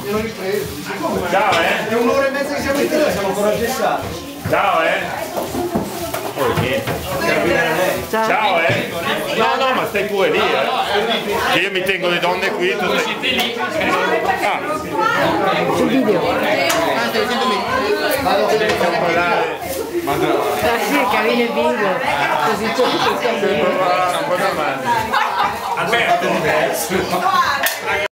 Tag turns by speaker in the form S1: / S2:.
S1: Ciao,
S2: È un'ora e mezza che siamo in tela, siamo ancora gessati.
S1: Ciao, Ciao, No, ma stai pure lì, Che io mi tengo le donne qui, tu stai...
S3: Sul video. Sì, cammina il bingo. Così tutto cammina.
S1: Alberto!